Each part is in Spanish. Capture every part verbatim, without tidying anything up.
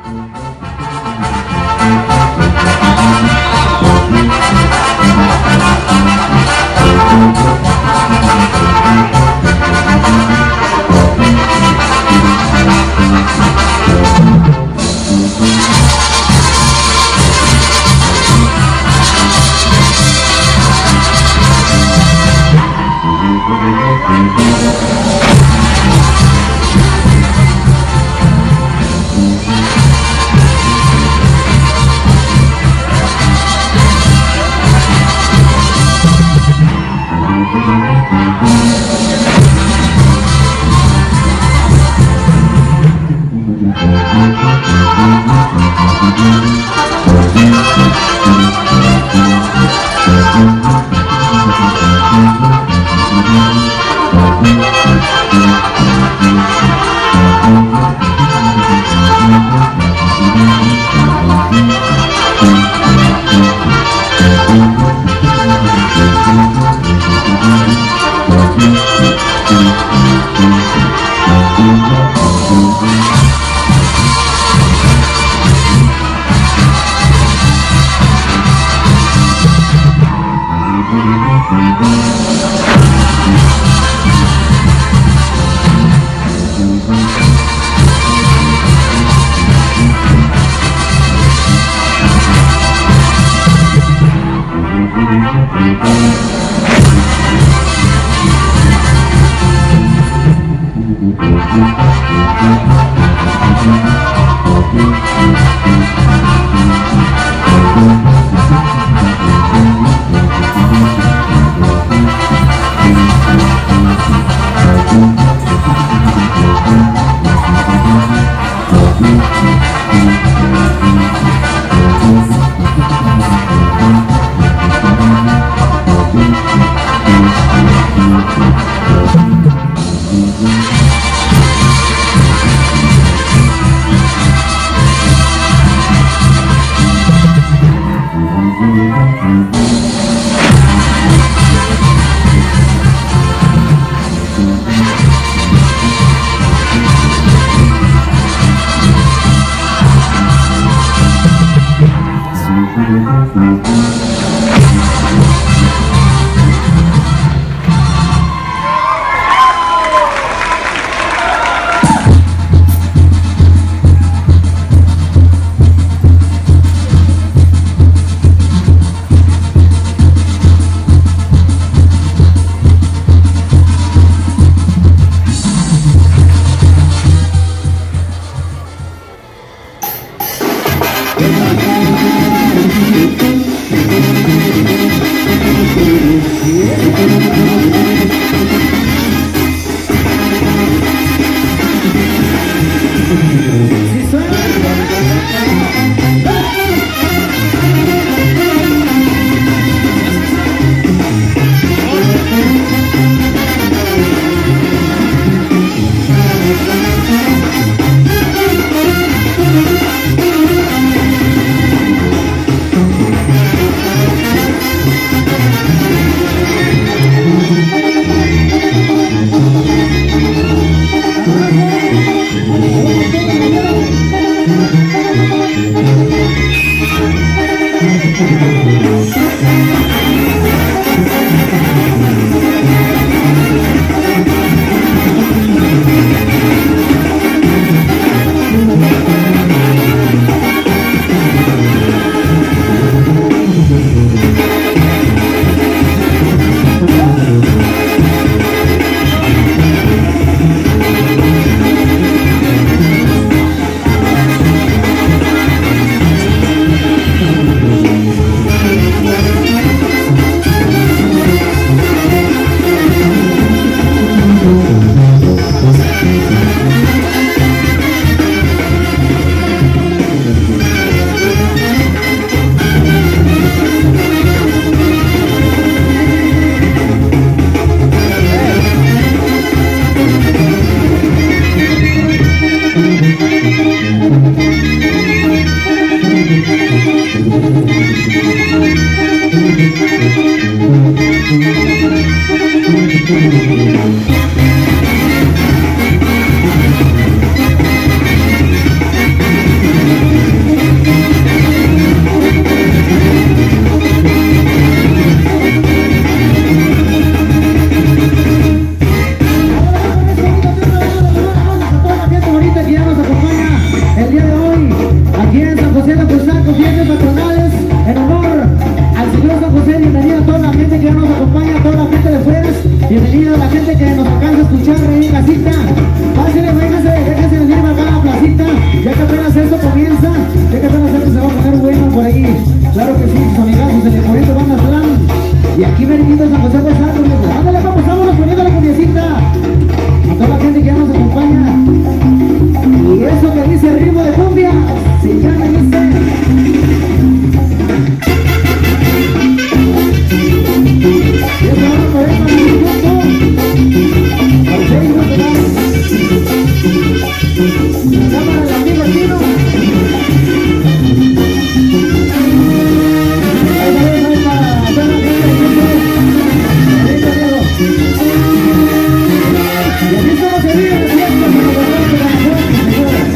Thank you. el día de hoy, aquí en San José de Aposaco, fiestas patronales, en honor al señor San José. Bienvenida a toda la gente que ya nos acompaña, a toda la gente de fuera, bienvenida a la gente que nos alcanza a escuchar ahí en casita. Pásenle, vénganse, déjense venir acá a la placita, ya que apenas esto comienza, ya que apenas esto se va a poner bueno por ahí. Claro que sí, sus amigazos, el Ecuador van a Slam, y aquí venidos a San José de Aposaco. Ándale, vamos, vámonos poniendo la cumbiecita a toda la gente que ya nos acompaña. Y eso que dice el ritmo de cumbia, si ya me dice. Y eso vamos a ver para el minuto. Para seis minutos más. La cámara del amigo chino. Ahí va, ahí va, ahí va. Toda la gente de Diego. Ahorita Diego. Y así es como se vive el tiempo, como lo vemos de la muerte, señores.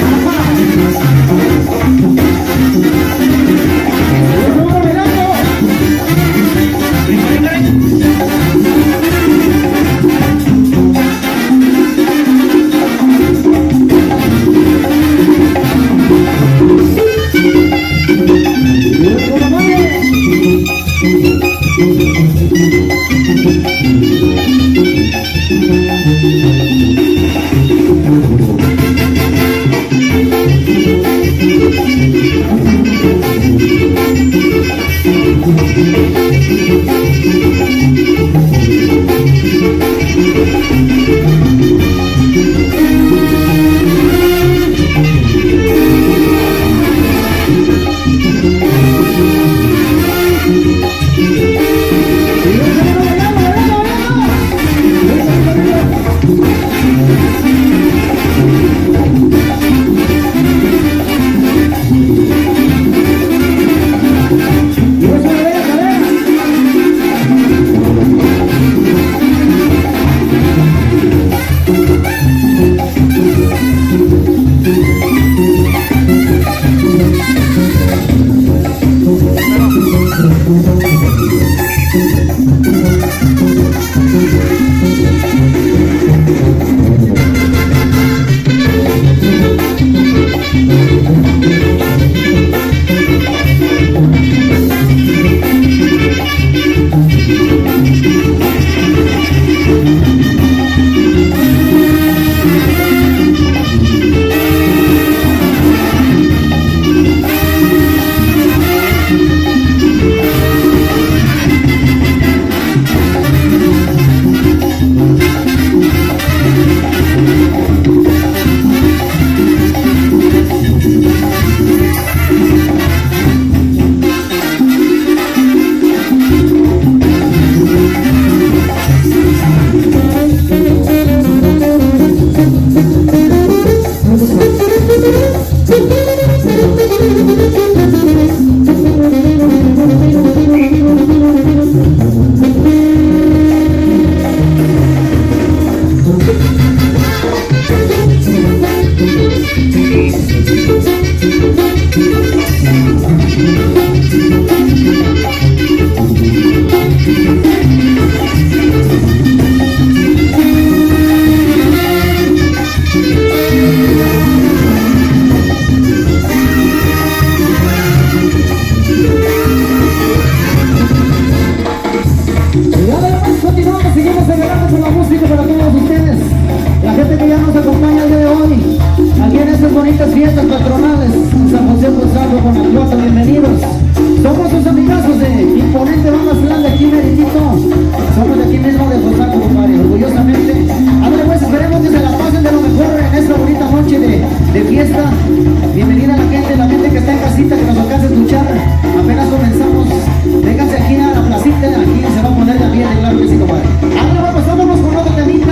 Fiestas patronales en San José de Aposaco con el Cuatro, bienvenidos. Somos sus amigazos de Imponente Banda Slam de aquí meritito. Somos de aquí mismo de Aposaco, compadre, orgullosamente. Ahora pues esperemos que se la pasen de lo mejor en esta bonita noche de, de fiesta. Bienvenida a la gente, la gente que está en casita, que nos alcanza a escuchar. Apenas comenzamos, vénganse aquí a la placita, aquí se va a poner la piel, claro que sí, compadre. Ahora vamos, vámonos con otra temita,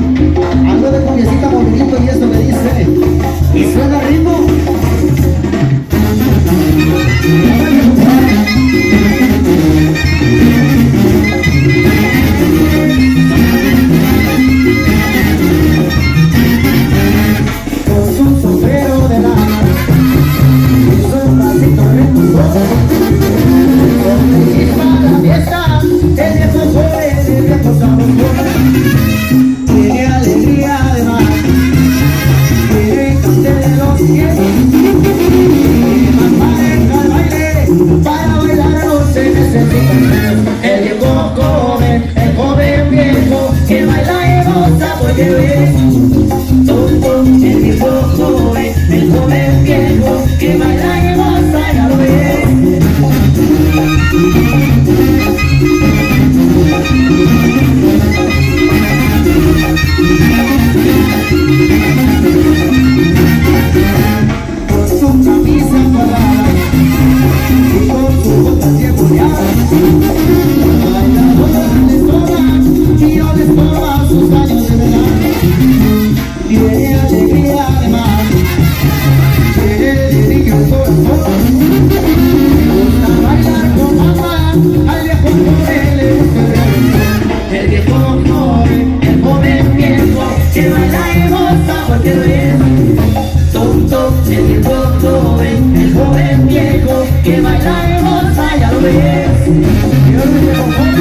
algo de cumbiecita movidito, y esto me dice, y suena el ritmo. Con su sombrero de lana y su bracito recto. Para bailar no se necesita el viejo joven, el joven viejo que baila y goza porque bien. Tonto, el viejo joven, el joven viejo que baila y goza, ya lo ves. Con su camisa colada y con su bota cebollada, bailadora les toma y no les toma sus años de verdad. Tiene alegría además, tiene niño el corazón. Le gusta bailar con mamá, al viejo joven le gusta ver. El viejo joven, el joven viejo, que baila y goza porque ves. Tonto, el viejo joven, el joven viejo, que baila y goza, ya lo ves.